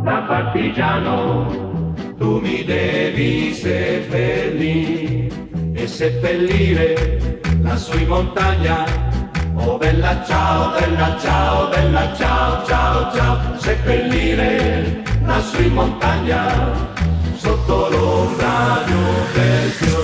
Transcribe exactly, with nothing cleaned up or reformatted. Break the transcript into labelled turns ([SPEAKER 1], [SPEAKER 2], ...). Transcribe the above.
[SPEAKER 1] da partigiano, tu mi devi seppellire e seppellire lassù in montagna. Oh bella ciao, bella ciao, bella ciao, ciao, ciao, seppellire lassù in montagna, sotto l'ombra di un bel fiore.